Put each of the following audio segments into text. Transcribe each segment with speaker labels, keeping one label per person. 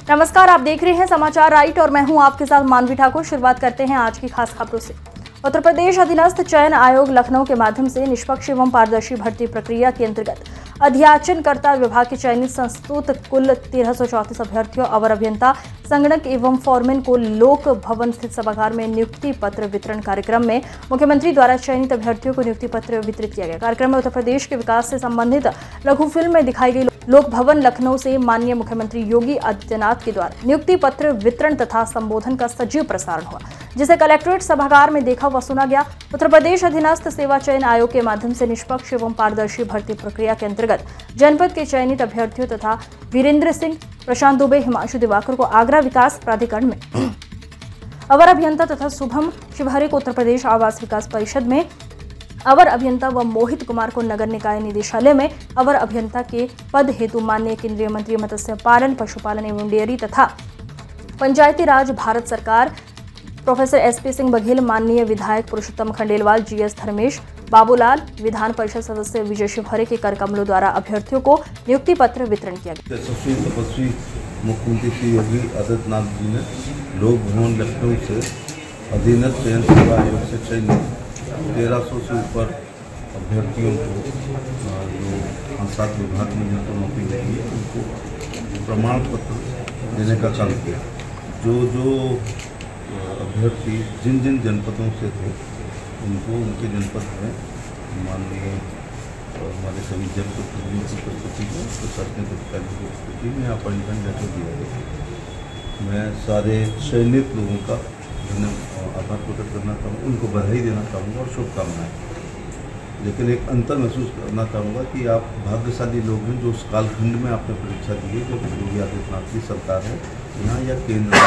Speaker 1: नमस्कार, आप देख रहे हैं समाचार राइट और मैं हूं आपके साथ मानवी ठाकुर। शुरुआत करते हैं आज की खास खबरों से। उत्तर प्रदेश अधीनस्थ चयन आयोग लखनऊ के माध्यम से निष्पक्ष एवं पारदर्शी भर्ती प्रक्रिया के अंतर्गत अध्याचनकर्ता विभाग के चयनित संस्तुत कुल 1334 अभ्यर्थियों अवर अभियंता संगणक एवं फॉरमैन को लोक भवन स्थित सभागार में नियुक्ति पत्र वितरण कार्यक्रम में मुख्यमंत्री द्वारा चयनित अभ्यर्थियों को नियुक्ति पत्र वितरित किया गया। कार्यक्रम में उत्तर प्रदेश के विकास से संबंधित लघु फिल्म में दिखाई गई लोक भवन लखनऊ से माननीय मुख्यमंत्री योगी आदित्यनाथ के द्वारा नियुक्ति पत्र वितरण तथा संबोधन का सजीव प्रसारण हुआ, जिसे कलेक्ट्रेट सभागार में देखा व सुना गया। उत्तर प्रदेश अधीनस्थ सेवा चयन आयोग के माध्यम से निष्पक्ष एवं पारदर्शी भर्ती प्रक्रिया के अंतर्गत जनपद के चयनित अभ्यर्थियों तथा वीरेंद्र सिंह, प्रशांत दुबे, हिमांशु दिवाकर को आगरा विकास प्राधिकरण में अवर अभियंता तथा शुभम शिवहरे को उत्तर प्रदेश आवास विकास परिषद में अवर अभियंता व मोहित कुमार को नगर निकाय निदेशालय में अवर अभियंता के पद हेतु माननीय केंद्रीय मंत्री मत्स्य पालन, पशुपालन एवं डेयरी तथा पंचायती राज भारत सरकार प्रोफेसर एसपी सिंह बघेल, माननीय विधायक पुरुषोत्तम खंडेलवाल, जीएस धर्मेश, बाबूलाल, विधान परिषद सदस्य विजय शिवहरे के कर कमलों द्वारा अभ्यर्थियों को नियुक्ति पत्र वितरण किया गया।
Speaker 2: तपस्वी मुख्यमंत्री श्री योगी आदित्यनाथ जी ने लोक भवन लखनऊ से अधीनस्थ चयन सेवा आयोग से चयनित 1300 से ऊपर अभ्यर्थियों को जो 5-7 विभाग में जिनको नौकरी लगी है उनको प्रमाण पत्र देने का काम किया। जो अभ्यर्थी जिन जनपदों से थे उनको उनके जनपद में माननीय हमारे सभी जनप्रतिनिधियों की उपस्थिति में, प्रशासनिक अधिकारियों की उपस्थिति में अपॉइंटमेंट लेटर दिया गया। मैं सारे चयनित लोगों का आभार प्रकट करना चाहूँगा, उनको बधाई देना चाहूँगा और शुभकामनाएं। लेकिन एक अंतर महसूस करना चाहूँगा कि आप भाग्यशाली लोग हैं जो उस कालखंड में आपने परीक्षा दी है, जो योगी आदित्यनाथ की सरकार है यहाँ या केंद्र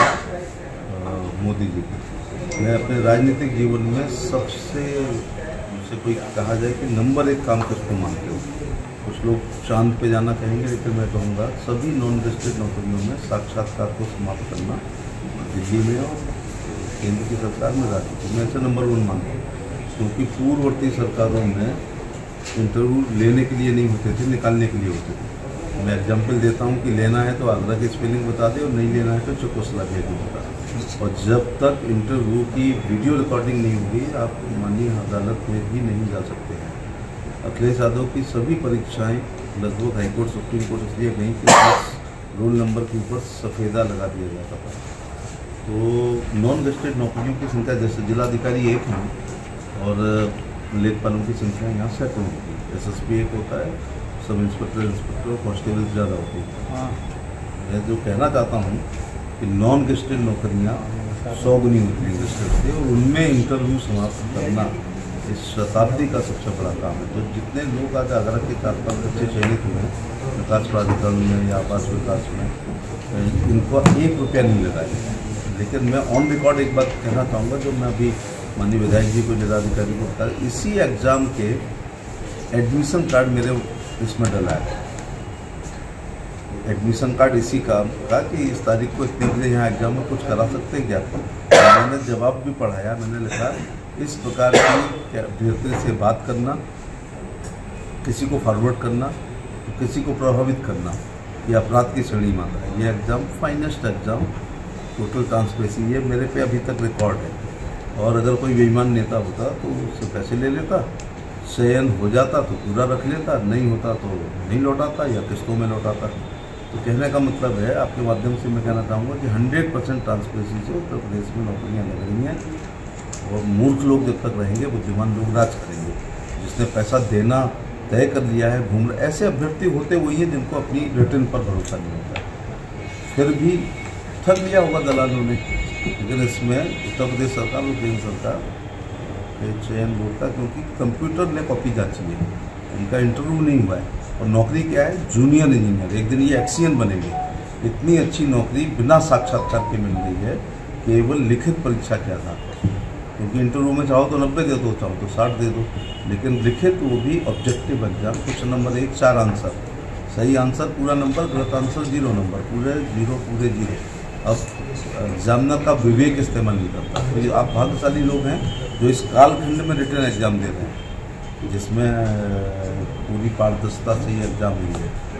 Speaker 2: मोदी जी की। मैं अपने राजनीतिक जीवन में सबसे मुझसे कोई कहा जाए कि नंबर 1 काम किसको मानते हो। कुछ लोग चांद पे जाना कहेंगे, लेकिन मैं कहूँगा सभी नॉन गेजेटेड नौकरियों में साक्षात्कार को समाप्त करना दिल्ली में और केंद्र की सरकार में राज्य में ऐसे नंबर 1 मानता हूँ। क्योंकि पूर्ववर्ती सरकारों में इंटरव्यू लेने के लिए नहीं होते थे, निकालने के लिए होते थे। मैं एग्जाम्पल देता हूँ कि लेना है तो आगरा की स्पेलिंग बता दे और नहीं लेना है तो चकोसला भेज बता दे। और जब तक इंटरव्यू की वीडियो रिकॉर्डिंग नहीं होगी आप माननीय अदालत में भी नहीं जा सकते हैं। अखिलेश यादव की सभी परीक्षाएं लगभग हाईकोर्ट, सुप्रीम कोर्ट इसलिए गई कि रोल नंबर के ऊपर सफ़ेदा लगा दिया जाता था। तो नॉन गेजेटेड नौकरियों की संख्या जैसे जिलाधिकारी 1 हैं और लेखपालों की संख्या यहाँ सैकड़ों होती है। SSP 1 होता है, सब इंस्पेक्टर, कांस्टेबल ज़्यादा होती है। मैं जो कहना चाहता हूँ कि नॉन गेजेटेड नौकरियाँ 100 गुनी होती हैं गेजेटेड से, और उनमें इंटरव्यू समाप्त करना इस शताब्दी का सबसे बड़ा काम है। तो जितने लोग आज आगरा के 4-5 बच्चे चयनित हुए हैं विकास प्राधिकरण में या आवास विकास में, इनको 1 रुपया नहीं लगाया। लेकिन मैं ऑन रिकॉर्ड एक बात कहना चाहूँगा, जो मैं अभी माननीय विधायक जी को, जिलाधिकारी को बता, इसी एग्ज़ाम के एडमिशन कार्ड मेरे इसमें डला है। एडमिशन कार्ड इसी का कहा कि इस तारीख को इतने बजे यहाँ एग्जाम में कुछ करा सकते हैं क्या। मैंने जवाब भी पढ़ाया, मैंने लिखा इस प्रकार की अभ्यर्थी से बात करना, किसी को फॉरवर्ड करना, तो किसी को प्रभावित करना, ये अपराध की श्रेणी में आता है। ये exam finest exam, total transparency, ये मेरे पे अभी तक रिकॉर्ड है। और अगर कोई बेईमान नेता होता तो उससे पैसे ले लेता, चयन हो जाता तो पूरा रख लेता, नहीं होता तो नहीं लौटाता या किस्तों में लौटाता। तो कहने का मतलब है, आपके माध्यम से मैं कहना चाहूँगा कि 100% ट्रांसपेरेंसी से उत्तर प्रदेश में नौकरियाँ लग रही हैं। और मूर्ख लोग जब तक रहेंगे, बुद्धिमान लोग राज करेंगे। जिसने पैसा देना तय कर लिया है, घूम रहे, ऐसे अभ्यर्थी होते वही हैं जिनको अपनी रिटर्न पर भरोसा नहीं होता, फिर भी ठग लिया होगा दलालों ने। लेकिन इसमें उत्तर प्रदेश सरकार और केंद्र सरकार के चयन बोर्ड का, क्योंकि कंप्यूटर ने कॉपी जांची है, उनका इंटरव्यू नहीं हुआ है। और नौकरी क्या है, जूनियर इंजीनियर। एक दिन ये एक्सियन बनेंगे। इतनी अच्छी नौकरी बिना साक्षात्कार के मिल रही है, केवल लिखित परीक्षा के आधार पर। क्योंकि इंटरव्यू में चाहो तो 90 दे दो, चाहो तो 60 दे दो, लेकिन लिखित वो भी objective exam. Question number 1 4 answer, सही आंसर पूरा नंबर, गलत आंसर 0 नंबर, पूरे 0। अब एग्जामिनर का विवेक इस्तेमाल नहीं करता। तो आप भाग्यशाली लोग हैं जो इस कालखंड में रिटर्न एग्जाम दे रहे हैं, जिसमें पूरी पारदर्शिता से ये एग्जाम हुई है।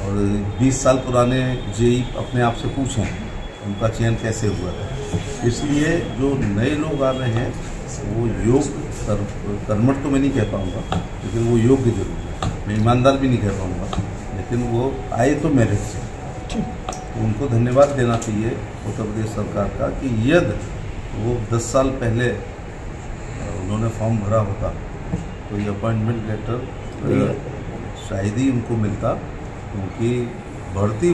Speaker 2: और 20 साल पुराने जेई अपने आप से पूछें उनका चयन कैसे हुआ था। इसलिए जो नए लोग आ रहे हैं वो कर्मठ तो मैं नहीं कह पाऊँगा, लेकिन वो योग्य जरूर है। मैं ईमानदार भी नहीं कह पाऊँगा, लेकिन वो आए तो मेरिट से। तो उनको धन्यवाद देना चाहिए उत्तर प्रदेश सरकार का कि यदि वो 10 साल पहले उन्होंने फॉर्म भरा होता तो ये अपॉइंटमेंट लेटर शायद ही उनको मिलता, क्योंकि भर्ती